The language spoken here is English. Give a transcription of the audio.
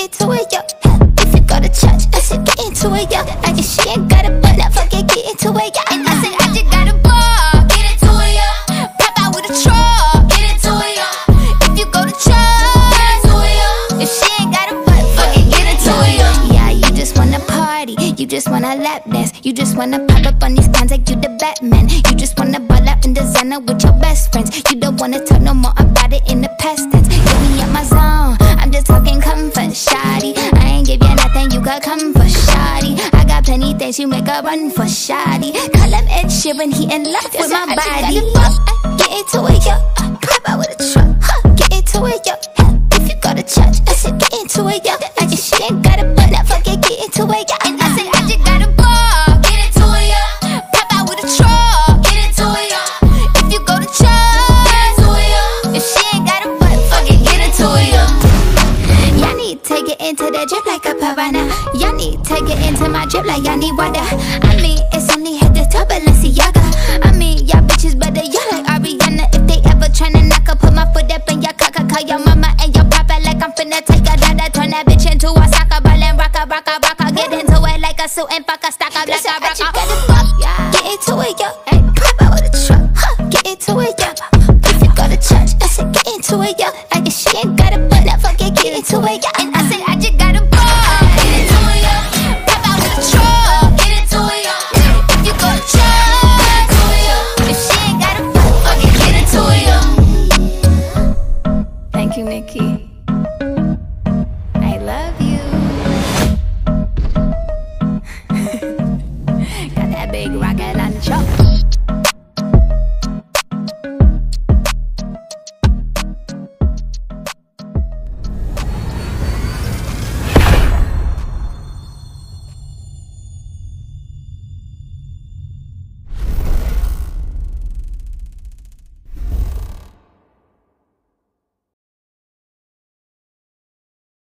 into it, yo. If you go to church, I said get into it, yo. Like if she ain't got a butt, I forget get into it, yo. And I said I just got a ball, get into it, yo. Pop out with a truck, get into it, yo. If you go to church, get into it, yo. If she ain't got a butt, forget get into it, yo. Yeah, you just wanna party, you just wanna lap dance, you just wanna pop up on these cons like you the Batman. You just wanna ball out in designer with your best friends. You don't wanna talk no more about it in the past tense. Get me out my zone, I'm just talking comfort, shawty. I ain't give you nothing, you could come for shawty. I got plenty things you make a run for shawty. Call him Ed Sheeran, he in love with my body. Get into it, yo. Pop out with a truck, get into it, yo. If you go to church, I said get into it, yo. Like if she ain't got a butt, I forget get into it, yo. And I said I just got a ball, get into it, yo. Pop out with a truck, get into it, yo. If you go to church, get into it, yo. If she ain't got a butt, forget get into it, yo. Y'all need to get into the drip like a piranha. Y'all need to get into my drip like y'all need water. I mean, it's only head to toe, Balenciaga. I mean, y'all bitches better, y'all like Ariana. If they ever tryna knock up, put my foot up in your cock. Call your mama and your papa like I'm finna take your dada. Turn that bitch into a soccer ball and rocka. Get into it like a suit and fuck a stock up like a rocker. Get into it, yo. Pop out with a truck, get into it, yo. If you go to church, I said get into it, yo. Like if she ain't got a butt, I forget get into it, yo. And I said I just got a ball, get into it, yo. Pop out with a truck, get into it, yo. If you go to church, get into it, yo. If she ain't got a butt, forget get into it, yo. Thank you, Nikki. I love you. Got that big rocket launcher.